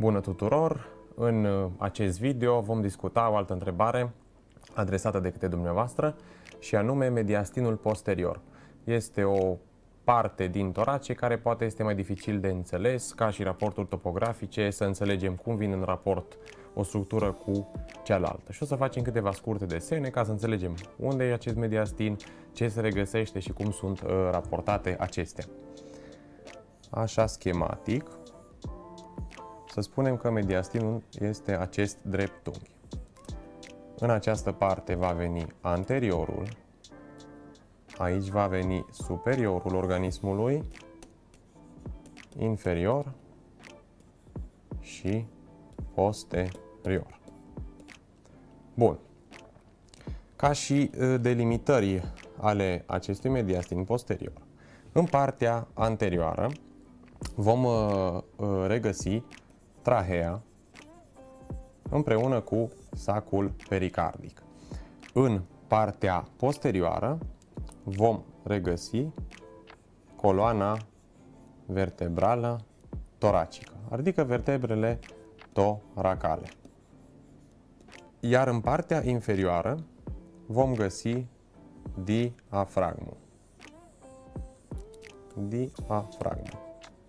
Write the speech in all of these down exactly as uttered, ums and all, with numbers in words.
Bună tuturor! În acest video vom discuta o altă întrebare adresată de către dumneavoastră și anume mediastinul posterior. Este o parte din torace care poate este mai dificil de înțeles, ca și raporturi topografice, să înțelegem cum vine în raport o structură cu cealaltă. Și o să facem câteva scurte desene ca să înțelegem unde e acest mediastin, ce se regăsește și cum sunt uh, raportate acestea. Așa, schematic, să spunem că mediastinul este acest dreptunghi. În această parte va veni anteriorul, aici va veni superiorul organismului, inferior și posterior. Bun. Ca și delimitări ale acestui mediastin posterior, în partea anterioară vom regăsi trahea împreună cu sacul pericardic. În partea posterioară vom regăsi coloana vertebrală toracică, adică vertebrele toracale. Iar în partea inferioară vom găsi diafragmul. Diafragmul.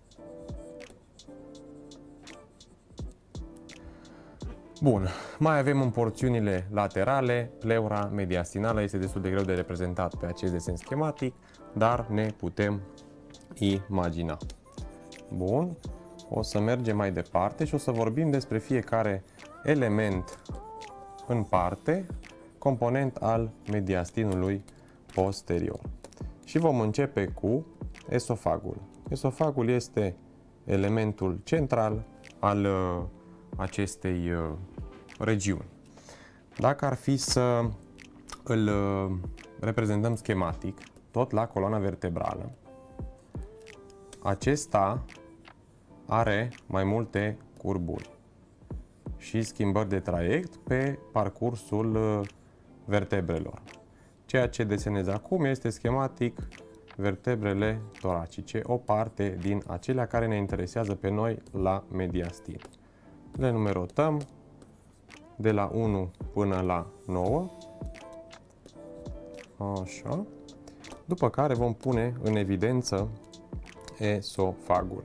Bun, mai avem în porțiunile laterale, pleura mediastinală este destul de greu de reprezentat pe acest desen schematic, dar ne putem imagina. Bun, o să mergem mai departe și o să vorbim despre fiecare element în parte, component al mediastinului posterior. Și vom începe cu esofagul. Esofagul este elementul central al uh, acestei uh, regiuni. Dacă ar fi să îl uh, reprezentăm schematic, tot la coloana vertebrală, acesta are mai multe curburi și schimbări de traiect pe parcursul uh, vertebrelor. Ceea ce desenez acum este schematic vertebrele toracice, o parte din acelea care ne interesează pe noi la mediastin. Le numerotăm de la unu până la nouă, așa, după care vom pune în evidență esofagul.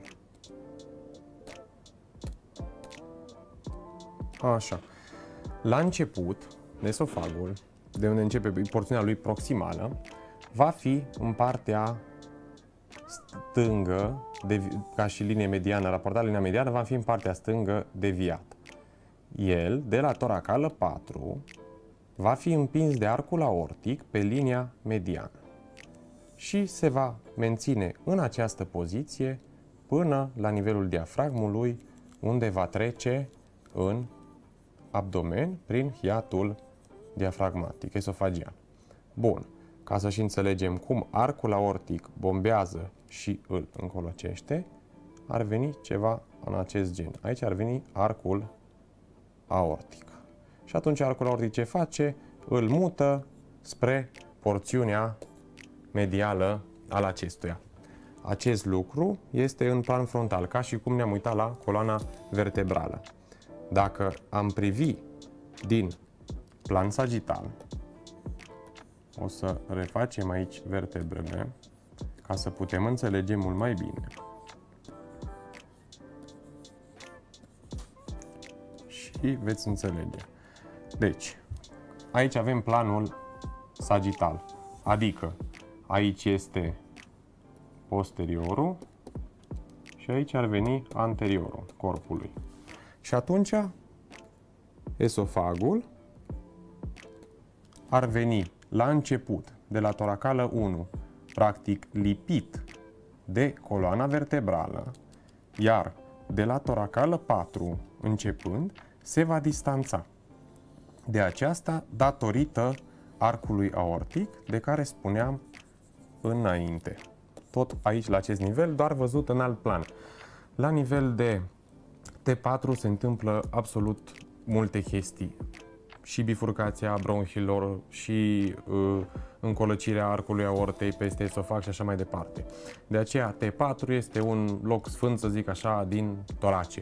Așa. La început, esofagul, de unde începe porțiunea lui proximală, va fi în partea stângă, de, ca și linie mediană, raportat la linia mediană, va fi în partea stângă deviat. El, de la toracală patru, va fi împins de arcul aortic pe linia mediană și se va menține în această poziție până la nivelul diafragmului, unde va trece în abdomen prin hiatul diafragmatic, esofagian. Bun. Ca să și înțelegem cum arcul aortic bombează și îl încolocește, ar veni ceva în acest gen. Aici ar veni arcul aortic. Și atunci arcul aortic ce face? Îl mută spre porțiunea medială al acestuia. Acest lucru este în plan frontal, ca și cum ne-am uitat la coloana vertebrală. Dacă am privi din plan sagital, o să refacem aici vertebrele ca să putem înțelege mult mai bine. Și veți înțelege. Deci, aici avem planul sagital, adică aici este posteriorul și aici ar veni anteriorul corpului. Și atunci esofagul ar veni la început, de la toracală unu, practic lipit de coloana vertebrală, iar de la toracală patru, începând, se va distanța de aceasta datorită arcului aortic, de care spuneam înainte. Tot aici, la acest nivel, doar văzut în alt plan. La nivel de T patru se întâmplă absolut multe chestii. Și bifurcația bronhilor, și uh, încolăcirea arcului aortei peste esofag și așa mai departe. De aceea T patru este un loc sfânt, să zic așa, din torace.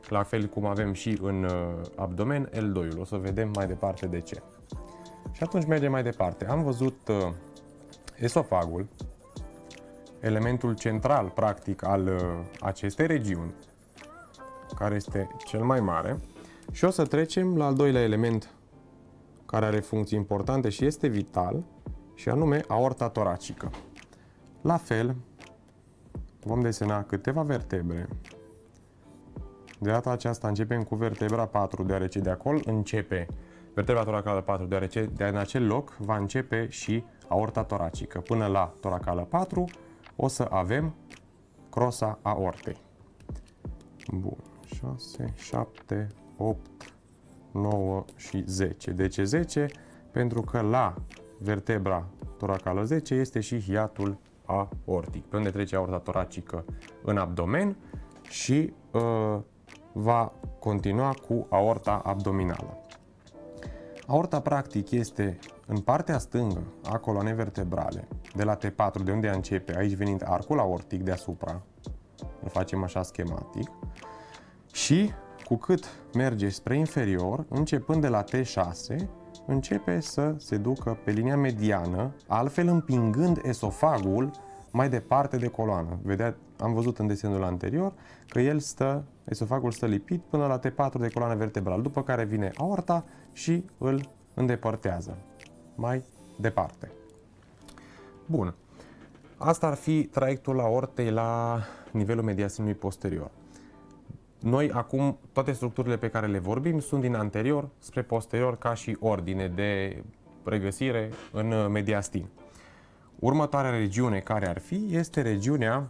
la fel cum avem și în abdomen, L doi-ul. O să vedem mai departe de ce. Și atunci mergem mai departe. Am văzut esofagul, elementul central, practic, al acestei regiuni, care este cel mai mare. Și o să trecem la al doilea element care are funcții importante și este vital, și anume aorta toracică. La fel, vom desena câteva vertebre. De data aceasta începem cu vertebra patru, deoarece de acolo începe vertebra toracală patru, deoarece de în acel loc va începe și aorta toracică. Până la toracală patru o să avem crosa aortei. Bun, șase, șapte, opt, nouă și zece. De ce zece? Pentru că la vertebra toracală zece este și hiatul aortic, pe unde trece aorta toracică în abdomen și uh, va continua cu aorta abdominală. Aorta practic este în partea stângă a coloanei vertebrale, de la T patru, de unde începe, aici venind arcul aortic deasupra, îl facem așa schematic, și cu cât merge spre inferior, începând de la T șase, începe să se ducă pe linia mediană, altfel împingând esofagul mai departe de coloană. Vedeți, am văzut în desenul anterior că el stă, esofagul stă lipit până la T patru de coloană vertebrală, după care vine aorta și îl îndepărtează mai departe. Bun. Asta ar fi traiectul aortei la nivelul mediastinului posterior. Noi acum, toate structurile pe care le vorbim sunt din anterior spre posterior ca și ordine de regăsire în mediastin. Următoarea regiune care ar fi este regiunea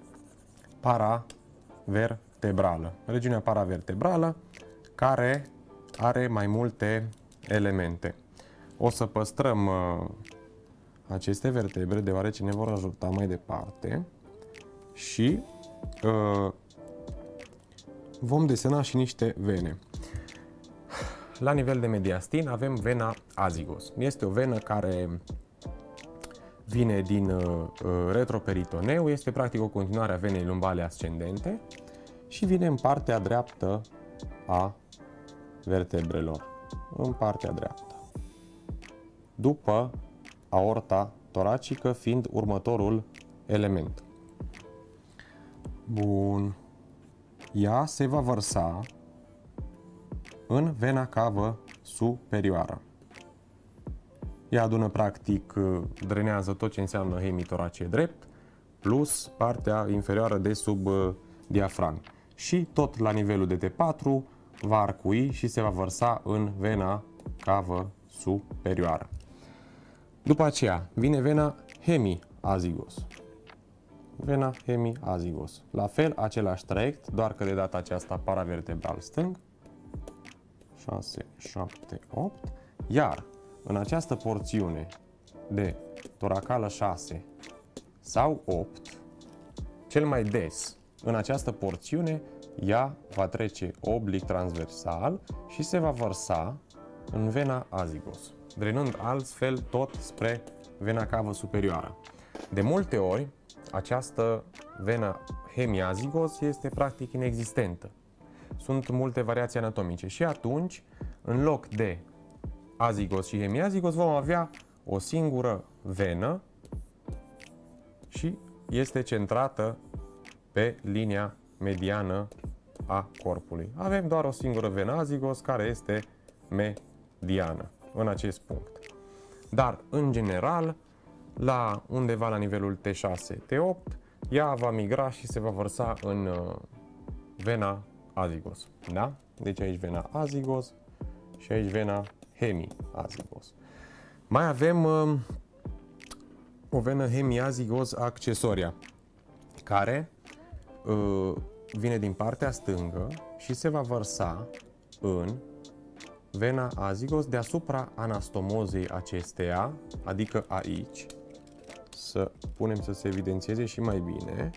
paravertebrală. Regiunea paravertebrală care are mai multe elemente. O să păstrăm uh, aceste vertebre deoarece ne vor ajuta mai departe și uh, vom desena și niște vene. La nivel de mediastin avem vena azigos. Este o venă care vine din uh, retroperitoneu, este practic o continuare a venei lumbale ascendente și vine în partea dreaptă a vertebrelor. În partea dreaptă. După aorta toracică fiind următorul element. Bun. Ea se va vărsa în vena cavă superioară. Ea adună, practic, drenează tot ce înseamnă hemitoracie drept, plus partea inferioară de sub diafragmă. Și tot la nivelul de T patru va arcui și se va vărsa în vena cavă superioară. După aceea vine vena hemiazigos. Vena hemiazigos. La fel, același traiect, doar că de data aceasta paravertebral stâng. șase, șapte, opt. Iar în această porțiune de toracală șase sau opt, cel mai des în această porțiune, ea va trece oblic transversal și se va vărsa în vena azigos, drenând altfel tot spre vena cavă superioară. De multe ori, această venă hemiazigos este practic inexistentă. Sunt multe variații anatomice și atunci, în loc de azigos și hemiazigos, vom avea o singură venă și este centrată pe linia mediană a corpului. Avem doar o singură venă azigos care este mediană în acest punct. Dar, în general, la undeva la nivelul T șase, T opt, ea va migra și se va vărsa în uh, vena azigos. Da? Deci aici vena azigos și aici vena hemiazigos. Mai avem uh, o venă hemiazigos accesoria, care uh, vine din partea stângă și se va vărsa în vena azigos deasupra anastomozei acesteia, adică aici. Să punem să se evidențieze și mai bine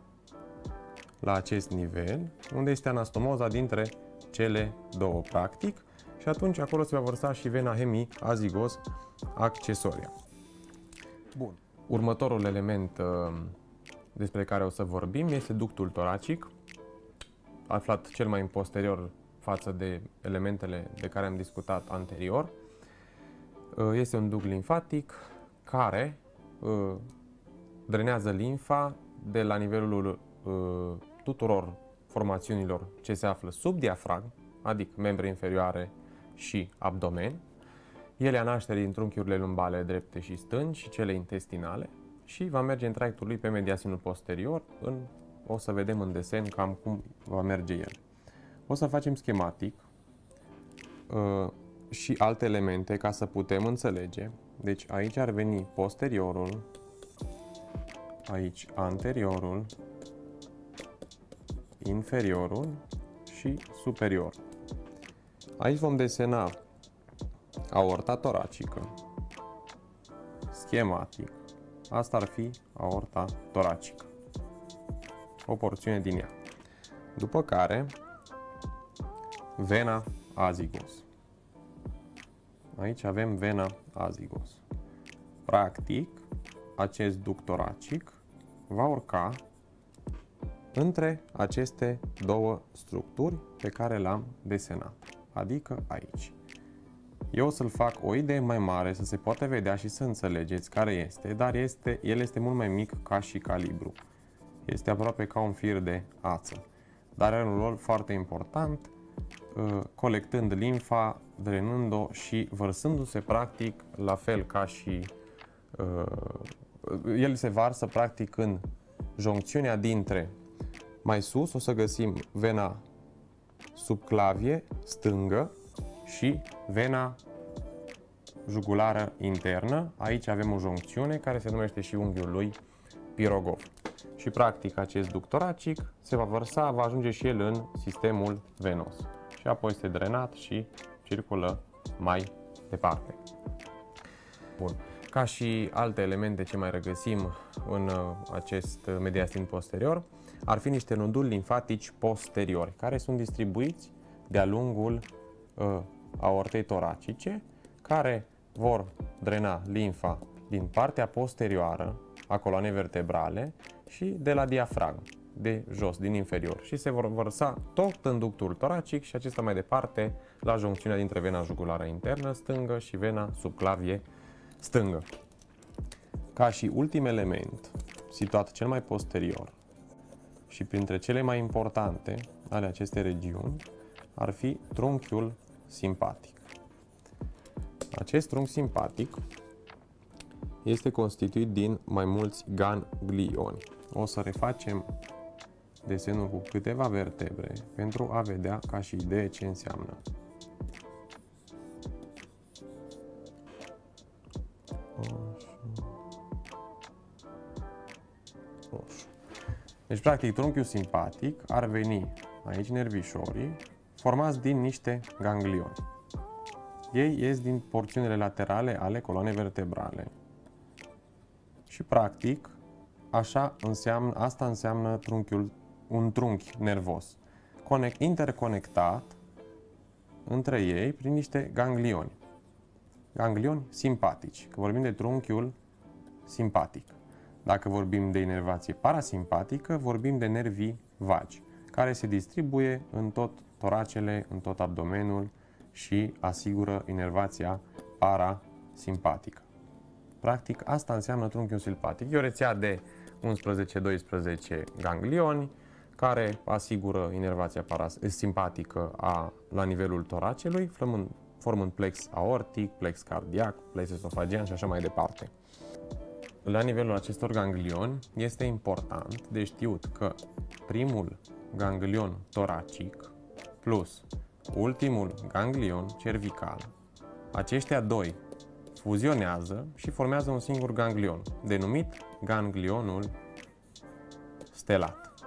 la acest nivel, unde este anastomoza dintre cele două, practic, și atunci acolo se va vărsa și vena hemiazigos accesoria. Bun. Următorul element uh, despre care o să vorbim este ductul toracic. aflat cel mai în posterior față de elementele de care am discutat anterior. Este un duct limfatic care drenează limfa de la nivelul tuturor formațiunilor ce se află sub diafragm, adică membre inferioare și abdomen. Ele a nașterii din trunchiurile lumbale drepte și stângi și cele intestinale și va merge în traiectul lui pe mediastinul posterior. În, o să vedem în desen cam cum va merge el. O să facem schematic uh, și alte elemente ca să putem înțelege. Deci aici ar veni posteriorul, aici anteriorul, inferiorul și superior. Aici vom desena aorta toracică, schematic. Asta ar fi aorta toracică, o porțiune din ea. După care, vena azigos. Aici avem vena azigos. Practic, acest duct toracic va urca între aceste două structuri pe care le-am desenat, adică aici. Eu o să-l fac o idee mai mare, să se poate vedea și să înțelegeți care este, dar este, el este mult mai mic ca și calibru. Este aproape ca un fir de ață, dar are un rol foarte important, colectând limfa, drenând-o și vărsându-se practic la fel ca și... El se varsă practic în joncțiunea dintre, mai sus o să găsim vena subclavie stângă și vena jugulară internă. Aici avem o joncțiune care se numește și unghiul lui Pirogov. Și practic acest duct toracic se va vărsa, va ajunge și el în sistemul venos. Și apoi este drenat și circulă mai departe. Bun. Ca și alte elemente ce mai regăsim în acest mediastin posterior, ar fi niște noduli limfatici posteriori, care sunt distribuiți de-a lungul uh, aortei toracice, care vor drena limfa din partea posterioară a coloanei vertebrale și de la diafragmă, de jos, din inferior. Și se vor vărsa tot în ductul toracic și acesta mai departe la joncțiunea dintre vena jugulară internă stângă și vena subclavie stângă. Ca și ultim element, situat cel mai posterior și printre cele mai importante ale acestei regiuni, ar fi trunchiul simpatic. Acest trunchi simpatic este constituit din mai mulți ganglioni. O să refacem desenul cu câteva vertebre pentru a vedea ca și idee ce înseamnă. Deci, practic, trunchiul simpatic ar veni aici nervișorii, formați din niște ganglioni. Ei ies din porțiunile laterale ale coloanei vertebrale. Și, practic, așa înseamnă, asta înseamnă trunchiul, un trunchi nervos, interconectat între ei prin niște ganglioni. Ganglioni simpatici, că vorbim de trunchiul simpatic. Dacă vorbim de inervație parasimpatică, vorbim de nervii vagi, care se distribuie în tot toracele, în tot abdomenul și asigură inervația parasimpatică. Practic, asta înseamnă trunchiul simpatic. E o rețea de unsprezece doisprezece ganglioni care asigură inervația parasimpatică a, la nivelul toracelui, formând, formând plex aortic, plex cardiac, plex esofagean și așa mai departe. La nivelul acestor ganglioni este important de știut că primul ganglion toracic plus ultimul ganglion cervical, aceștia doi fuzionează și formează un singur ganglion, denumit ganglionul stelat.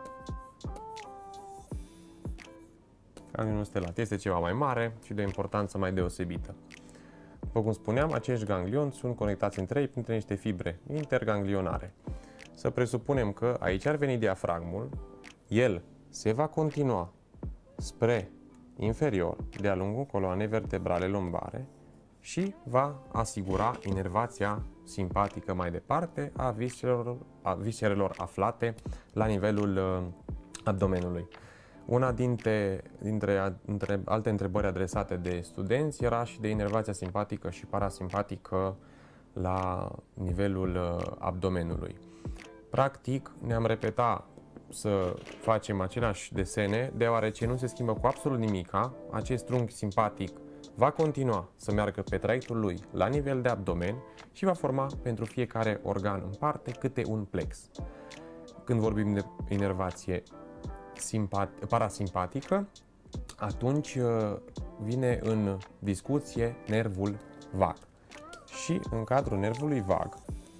Ganglionul stelat este ceva mai mare și de o importanță mai deosebită. După cum spuneam, acești ganglioni sunt conectați între ei printre niște fibre interganglionare. Să presupunem că aici ar veni diafragmul, el se va continua spre inferior de-a lungul coloanei vertebrale lombare și va asigura inervația simpatică mai departe a viscerelor, a viscerelor aflate la nivelul uh, abdomenului. Una dintre, dintre, dintre alte întrebări adresate de studenți era și de inervația simpatică și parasimpatică la nivelul abdomenului. Practic, ne-am repetat să facem aceleași desene, deoarece nu se schimbă cu absolut nimica. Acest trunchi simpatic va continua să meargă pe traiectul lui la nivel de abdomen și va forma pentru fiecare organ în parte câte un plex. Când vorbim de inervație parasimpatică, atunci vine în discuție nervul vag. Și în cadrul nervului vag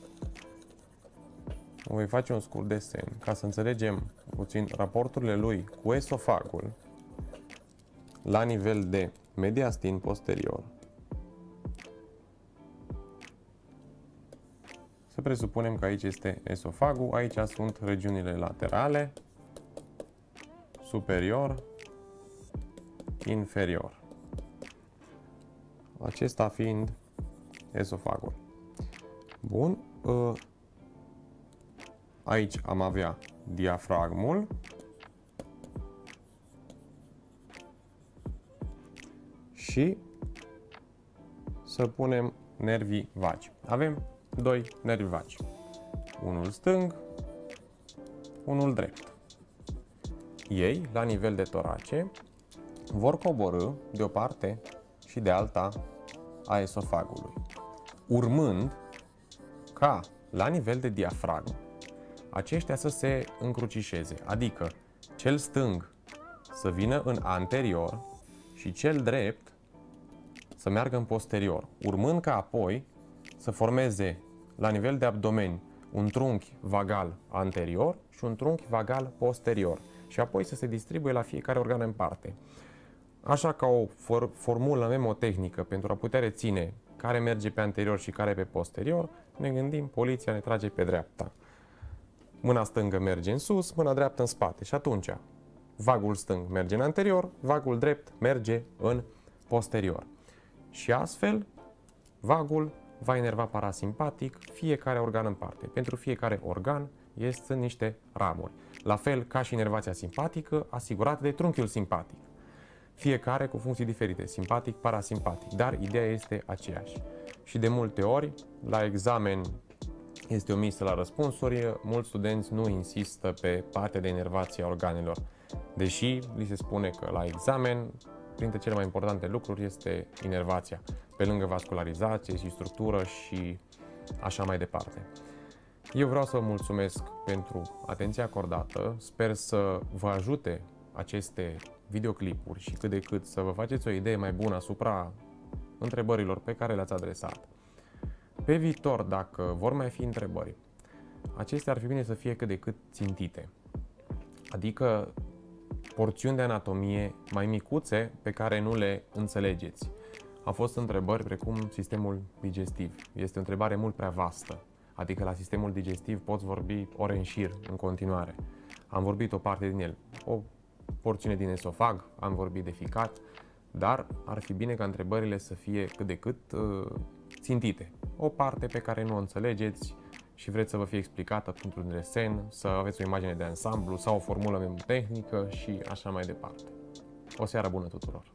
voi face un scurt desen ca să înțelegem puțin raporturile lui cu esofagul la nivel de mediastin posterior. Să presupunem că aici este esofagul, aici sunt regiunile laterale, superior, inferior. Acesta fiind esofagul. Bun. Aici am avea diafragmul și să punem nervii vagi. Avem doi nervi vagi. Unul stâng, unul drept. Ei, la nivel de torace, vor coborî de o parte și de alta a esofagului, urmând ca la nivel de diafragmă aceștia să se încrucișeze, adică cel stâng să vină în anterior și cel drept să meargă în posterior, urmând ca apoi să formeze la nivel de abdomen un trunchi vagal anterior și un trunchi vagal posterior și apoi să se distribuie la fiecare organ în parte. Așa, ca o for formulă memotehnică pentru a putea reține care merge pe anterior și care pe posterior, ne gândim, poliția ne trage pe dreapta. Mâna stângă merge în sus, mâna dreaptă în spate și atunci vagul stâng merge în anterior, vagul drept merge în posterior. Și astfel, vagul va inerva parasimpatic fiecare organ în parte. Pentru fiecare organ sunt niște ramuri. La fel ca și inervația simpatică asigurată de trunchiul simpatic. Fiecare cu funcții diferite, simpatic, parasimpatic, dar ideea este aceeași. Și de multe ori, la examen este omisă la răspunsuri, mulți studenți nu insistă pe partea de inervație a organelor, deși li se spune că la examen, printre cele mai importante lucruri este inervația, pe lângă vascularizație și structură și așa mai departe. Eu vreau să vă mulțumesc pentru atenția acordată, sper să vă ajute aceste videoclipuri și cât de cât să vă faceți o idee mai bună asupra întrebărilor pe care le-ați adresat. Pe viitor, dacă vor mai fi întrebări, acestea ar fi bine să fie cât de cât țintite, adică porțiuni de anatomie mai micuțe pe care nu le înțelegeți. Au fost întrebări precum sistemul digestiv. Este o întrebare mult prea vastă, adică la sistemul digestiv poți vorbi ore în șir în continuare. Am vorbit o parte din el, o porțiune din esofag, am vorbit de ficat, dar ar fi bine ca întrebările să fie cât de cât uh, țintite. O parte pe care nu o înțelegeți și vreți să vă fie explicată printr-un desen, să aveți o imagine de ansamblu sau o formulă memotehnică și așa mai departe. O seară bună tuturor!